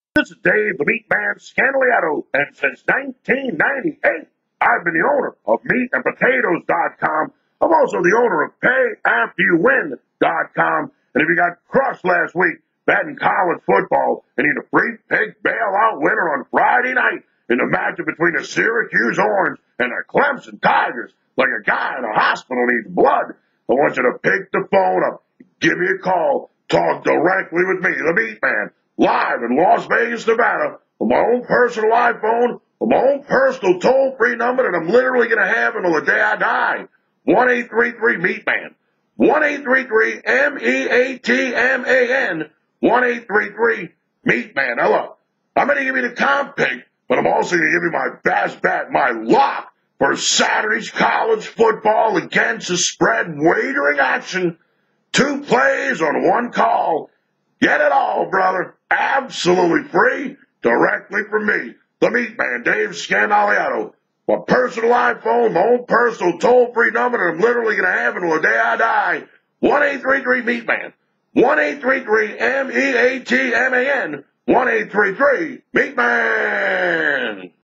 This is Dave the Meat Man Scandaliato, and since 1998, I've been the owner of meatandpotatoes.com. I'm also the owner of payafteryouwin.com. And if you got crushed last week betting college football and need a free pig bailout winner on Friday night in the matchup between the Syracuse Orange and the Clemson Tigers, like a guy in a hospital needs blood, I want you to pick the phone up, give me a call, talk directly with me, the Meat Man, live in Las Vegas, Nevada, on my own personal iPhone, on my own personal toll-free number that I'm literally going to have until the day I die. 1-833-MEAT-MAN. 1-833-MEATMAN. 1-833-MEAT-MAN. Now look, I'm going to give you the comp pick, but I'm also going to give you my best bet, my lock for Saturday's college football against the spread wagering action. 2 plays on 1 call. Get it all, brother. Absolutely free, directly from me, the Meat Man, Dave Scandaliato. My personal iPhone, my own personal toll-free number that I'm literally going to have until the day I die. 1-833-MEAT-MAN. 1-833-MEATMAN. 1-833-MEAT-MAN.